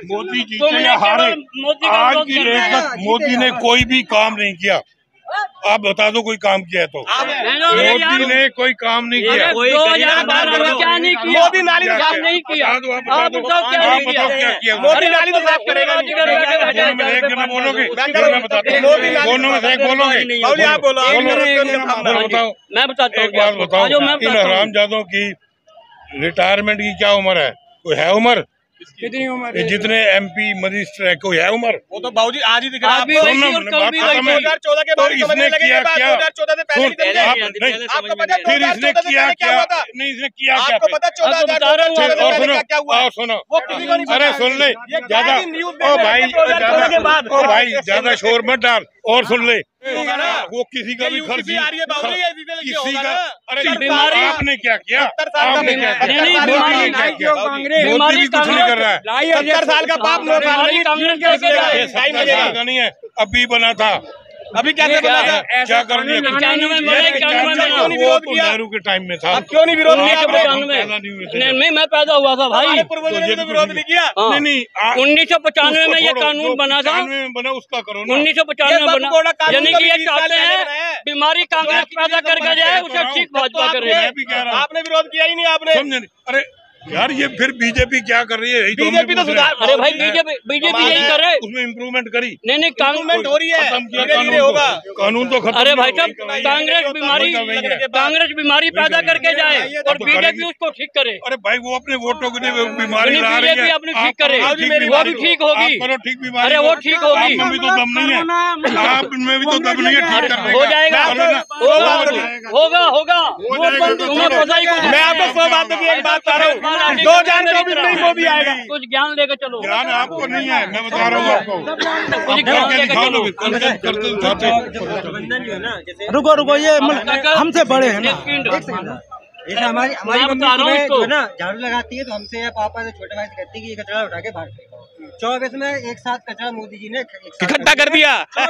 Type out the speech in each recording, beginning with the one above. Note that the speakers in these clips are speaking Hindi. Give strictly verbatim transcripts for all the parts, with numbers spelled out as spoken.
मोदी जीते या हारे, आज की डेट तक मोदी ने कोई भी काम नहीं किया। आप बता दो कोई काम किया है तो? मोदी ने कोई काम नहीं किया। दो हजार बारह में क्या नहीं किया? मोदी नाली तो साफ नहीं किया। आप बताओ क्या किया? मोदी नाली तो साफ करेगा। बोलोगे मैं बताता हूँ, दोनों में से एक बोलोगे। आप बोलो, बताओ। मैं बताता हूँ। एक बात बताओ, इन हरामजादों की रिटायरमेंट की क्या उम्र है? कोई है उम्र? कितनी उम्र? जितने एमपी मजिस्ट्रेट है कोई है उम्र? वो तो बाबूजी आज ही दिख रहा है। दो हजार चौदह के बाद इसने किया क्या? फिर इसने किया क्या? नहीं, इसने किया क्या? आपको पता चौदह हजार क्या हुआ? सुनो, अरे सुन ले, ज्यादा ओ भाई, ओ भाई ज्यादा शोर मत डाल और सुन ले। वो किसी का भी खर्च किसी का, अरे आपने क्या किया? आपने क्या किया? मोदी भी कुछ नहीं कर रहा है। सत्तर साल का बाप नौ साल का नहीं है, अभी बना था। अभी कैसे बना था? क्या कर लिया? वो तो नेहरू के टाइम में था। क्यों नहीं विरोध किया? नहीं, मैं पैदा हुआ था भाई, विरोध नहीं किया। नहीं नहीं, उन्नीस सौ पचानवे में ये कानून बना था। बना उसका करो। उन्नीस सौ पचानवे में बना, यानी कि ये चाहते हैं बीमारी कांग्रेस पैदा करके जाए, उसे ठीक भाजपा कर रही है। आपने विरोध किया ही नहीं, आपने समझे नहीं? अरे यार, ये फिर बीजेपी क्या कर रही है? बीजेपी तो सुधार, अरे भाई बीजेपी बीजेपी यही कर रहे हैं, उसमें इम्प्रूवमेंट करी। नहीं नहीं, कानून हो रही है, कानून होगा, कानून तो खत्म। अरे भाई साहब, कांग्रेस बीमारी कांग्रेस बीमारी पैदा करके जाए और बीजेपी उसको ठीक करे। अरे भाई, वो अपने वोटों के लिए बीमारी ला रही है, अपनी ठीक करे, वो भी ठीक होगी। ठीक बीमारी, अरे वो ठीक होगी। आप में भी तो दम नहीं है, आप में भी तो दम नहीं है ठीक करने का। हो जाएगा, होगा होगा तुम्हें पता ही। मैं आपको सौ बातों की एक बात बता रहा हूँ, दो हजार चौबीस में मोदी आएगा। कुछ ज्ञान लेकर चलो। ज्ञान आपको नहीं है, मैं बता रहा हूँ आपको। कुछ ज्ञान लेकर चलो। रुको रुको, ये हमसे बड़े हैं ना। जैसे हमारी हमारी मम्मी सुबह जो ना झाड़ू लगाती है तो हमसे या पापा से छोटे भाई से कहती है कि ये कचरा उठा के बाहर फेंको। चौबीस में एक साथ कचरा मोदी जी ने इकट्ठा कर दिया।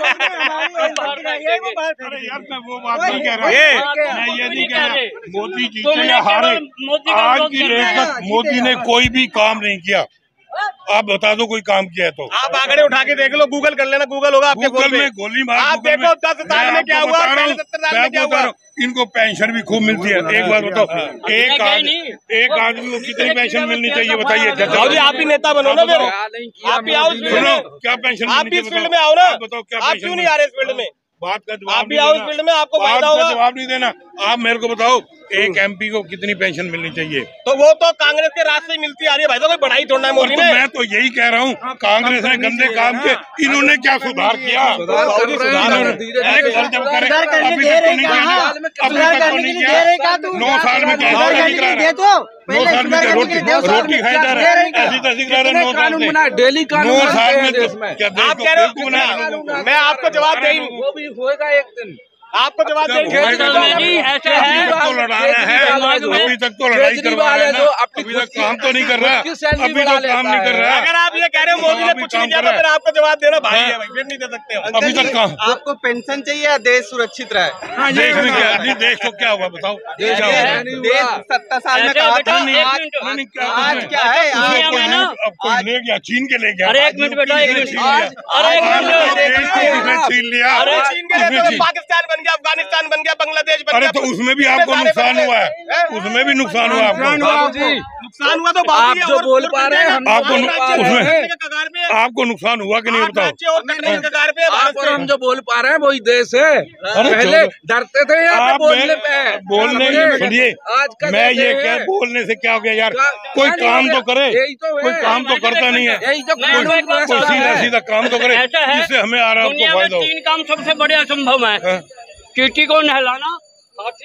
वो बात नहीं कह रहा, मैं ये नहीं कह रहा मोदी जीते या हारे, आज की डेट तक मोदी ने कोई भी काम नहीं किया। आप बता दो कोई काम किया है तो? आप आंकड़े उठा के देख लो, गूगल कर लेना, गूगल होगा आपके गूगल में गोली मार। आप देखो दस साल में क्या हुआ, सत्तर साल में क्या हुआ। इनको पेंशन भी खूब मिलती है। एक बात बताओ, एक आदमी एक आदमी को कितनी पेंशन मिलनी चाहिए बताइए? आप भी नेता बनो ना, फिर आप भी आओ। सुनो, क्या पेंशन? आप भी इस फील्ड में आओ ना, बताओ क्या? आप क्यों नहीं आ रहे इस फील्ड में? बात का जवाब आप भी आओ इस फील्ड में, आपको फायदा होगा। जवाब नहीं देना। आप मेरे को बताओ, एक एमपी को कितनी पेंशन मिलनी चाहिए? तो वो तो कांग्रेस के रास्ते ही मिलती आ रही है भाई, तो कोई बढ़ाई थोड़ा है मोदी ने। मैं तो यही कह रहा हूँ, कांग्रेस ने गंदे काम किए, इन्होंने क्या सुधार किया? नौ साल में नौ साल में रोटी रोटी खाई जा रहा है, ऐसी तैसी करा रहे। नौ साल में डेली नौ साल में क्या आप कह रहे हो? मैं आपको जवाब दे, वो भी होएगा एक दिन। आपको जवाब देंगे। ऐसा है तो लड़ाना है, अभी तक तो लड़ाई करवा रहे हैं, अभी तक काम तो नहीं कर रहा, अभी तो काम नहीं कर रहा। अगर आप ये कह रहे हो मोदी ने कुछ नहीं किया तो फिर आपको जवाब देना भाई है, फिर नहीं दे सकते। अभी तक काम। आपको पेंशन चाहिए या देश सुरक्षित रहे? देश में क्या? नहीं, देश को क्या हुआ बताओ? देश सत्तर साल में कहा था, आज क्या है? कोई ले गया, छीन के ले गया। अरे एक मिनट बेटा, एक मिनट, अरे छीन लिया, पाकिस्तान बन गया, अफगानिस्तान बन गया, बांग्लादेश बन गया। अरे तो उसमें भी आपको नुकसान हुआ है, उसमें भी नुकसान हुआ आपको। नुकसान हुआ तो आप जो बोल पा रहे हैं, आपको आपको नुकसान हुआ कि नहीं बताओ? और हम जो बोल पा रहे हैं वही देश है। पहले डरते थे यहाँ बोलने पे, बोलने सुनिए, मैं ये क्या बोलने से क्या हो गया यार? कोई काम तो करे, कोई काम तो करता नहीं है, कोई सीधा सीधा काम तो करे, जिससे हमें आ रहा है फायदा हो। तीन काम सबसे बड़े असंभव है, चींटी को नहलाना,